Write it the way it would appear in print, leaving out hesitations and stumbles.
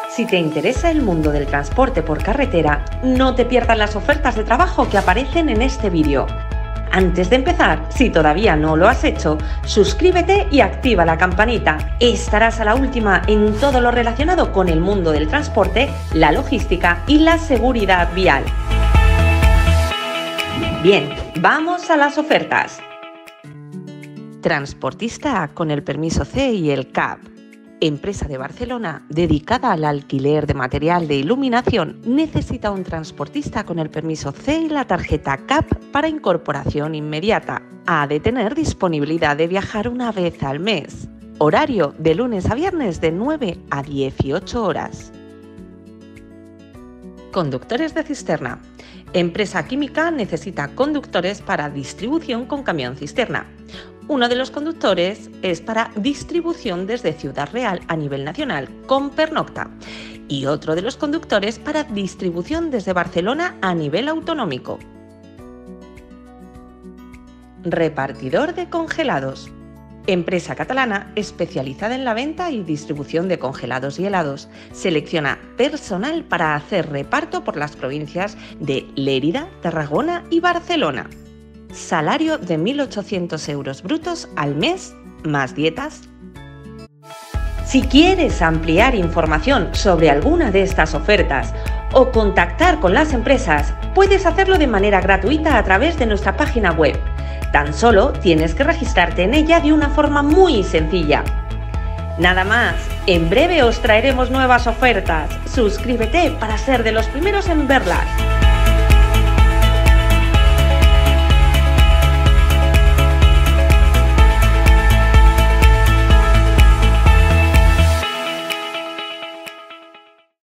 Si te interesa el mundo del transporte por carretera, no te pierdas las ofertas de trabajo que aparecen en este vídeo. Antes de empezar, si todavía no lo has hecho, suscríbete y activa la campanita. Estarás a la última en todo lo relacionado con el mundo del transporte, la logística y la seguridad vial. Bien, vamos a las ofertas. Transportista con el permiso C y el CAP. Empresa de Barcelona dedicada al alquiler de material de iluminación necesita un transportista con el permiso C y la tarjeta CAP para incorporación inmediata. Ha de tener disponibilidad de viajar una vez al mes. Horario de lunes a viernes de 9 a 18 horas. Conductores de cisterna. Empresa química necesita conductores para distribución con camión cisterna. Uno de los conductores es para distribución desde Ciudad Real a nivel nacional con pernocta y otro de los conductores para distribución desde Barcelona a nivel autonómico. Repartidor de congelados. Empresa catalana especializada en la venta y distribución de congelados y helados. Selecciona personal para hacer reparto por las provincias de Lérida, Tarragona y Barcelona. Salario de 1.800 euros brutos al mes, más dietas. Si quieres ampliar información sobre alguna de estas ofertas o contactar con las empresas, puedes hacerlo de manera gratuita a través de nuestra página web. Tan solo tienes que registrarte en ella de una forma muy sencilla. Nada más, en breve os traeremos nuevas ofertas. Suscríbete para ser de los primeros en verlas.